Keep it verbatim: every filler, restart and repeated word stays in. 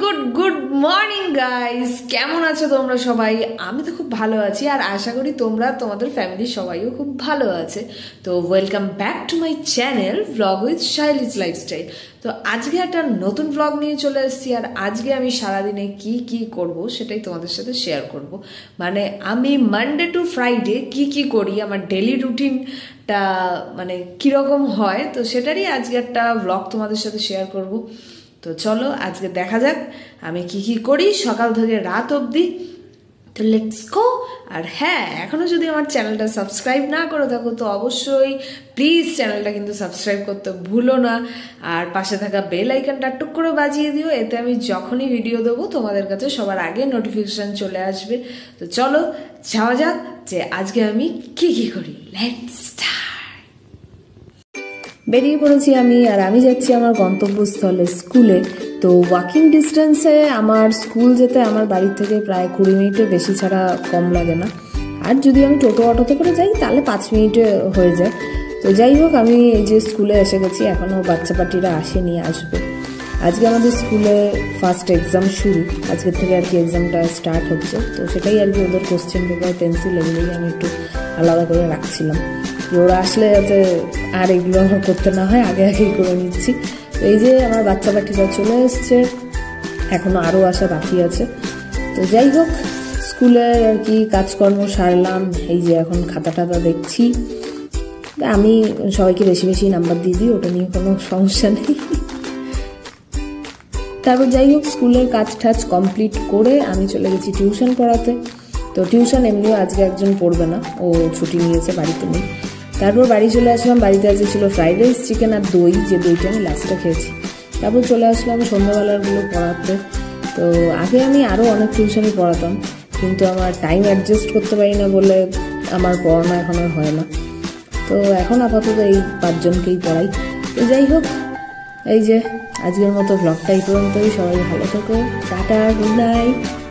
Good good morning guys, কেমন আছো তোমরা সবাই? আমি তো খুব ভালো আছি আর আশা করি তোমরা তোমাদের ফ্যামিলির সবাইও খুব ভালো আছে। তো welcome back to my channel blog with sahelii's lifestyle. তো আজকে একটা নতুন ব্লগ নিয়ে চলে এসেছি আর আজকে আমি সারাদিনে কি কি করব সেটাই তোমাদের সাথে শেয়ার করব। মানে আমি মানডে টু ফ্রাইডে কি কি করি, আমার ডেলি রুটিনটা মানে কীরকম হয়, তো সেটারই আজকে একটা ব্লগ তোমাদের সাথে শেয়ার করব। তো চলো আজকে দেখা যাক আমি কি কি করি সকাল থেকে রাত অবধি। তো লেটস গো। আর হ্যাঁ, এখনো যদি আমার চ্যানেলটা সাবস্ক্রাইব না করে থাকো তো অবশ্যই প্লিজ চ্যানেলটা কিন্তু সাবস্ক্রাইব করতে ভুলো না, আর পাশে থাকা বেল আইকনটা টুক করে বাজিয়ে দিও, এতে আমি যখনই ভিডিও দেবো তোমাদের কাছে সবার আগে নোটিফিকেশন চলে আসবে। তো চলো যাওয়া যাক যে আজকে আমি কি কি করি। Let's start. বেরিয়ে পড়েছি আমি, আর আমি যাচ্ছি আমার গন্তব্যস্থলে স্কুলে। তো ওয়াকিং ডিস্টেন্সে আমার স্কুল যেতে আমার বাড়ির থেকে প্রায় কুড়ি মিনিটের বেশি ছাড়া কম লাগে না, আর যদি আমি টোটো অটোতে করে যাই তাহলে পাঁচ মিনিটে হয়ে যায়। তো যাই হোক, আমি এই যে স্কুলে এসে গেছি, এখনও বাচ্চা পার্টিরা আসেনি, আসবে। আজকে আমাদের স্কুলে ফার্স্ট এক্সাম শুরু, আজকের থেকে আর কি এক্সামটা স্টার্ট হচ্ছে। তো সেটাই আর কি ওদের কোশ্চেন পেপার পেন্সিল এগুলোই আমি একটু আলাদা করে রাখছিলাম, ওরা আসলে যাতে আর এগুলো আমার করতে না হয়, আগে আগেই করে নিচ্ছি। তো এই যে আমার বাচ্চা পাটিরা চলে এসছে, এখনও আরও আসা বাকি আছে। তো যাই হোক, স্কুলের আর কি কাজকর্ম সারলাম, এই যে এখন খাতা টাতা দেখছি। আমি সবাইকে বেশি বেশি নাম্বার দিয়ে দিই, ওটা নিয়ে কোনো সমস্যা নেই। তারপর যাই হোক, স্কুলের কাজ টাজ কমপ্লিট করে আমি চলে গেছি টিউশন পড়াতে। তো টিউশন এমনিও আজকে একজন পড়বে না, ও ছুটি নিয়েছে, বাড়িতে নেই। তারপর বাড়ি চলে আসলাম। বাড়িতে আজকে ছিল ফ্রাইড রাইস, চিকেন আর দই, যে দইটা আমি লাস্টে খেয়েছি। তারপর চলে আসলাম সন্ধ্যাবেলারগুলো পড়াতে। তো আগে আমি আরও অনেক টিউশনই পড়াতাম, কিন্তু আমার টাইম অ্যাডজাস্ট করতে পারি না বলে আমার পড়ানো এখন আর হয় না। তো এখন আপাতত এই পাঁচজনকেই পড়াই। তো যাই হোক, এই যে আজকের মতো ব্লগটা এই পর্যন্তই। সবাই ভালো থেকো, টাটা, গুড নাইট।